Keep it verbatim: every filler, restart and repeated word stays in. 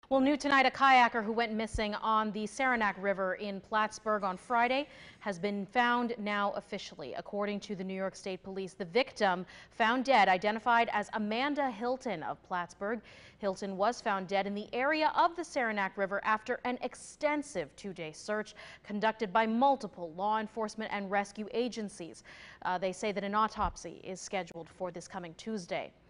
Well, new tonight, a kayaker who went missing on the Saranac River in Plattsburgh on Friday has been found now officially. According to the New York State Police, the victim found dead identified as Amanda Hilton of Plattsburgh. Hilton was found dead in the area of the Saranac River after an extensive two-day search conducted by multiple law enforcement and rescue agencies. Uh, they say that an autopsy is scheduled for this coming Tuesday.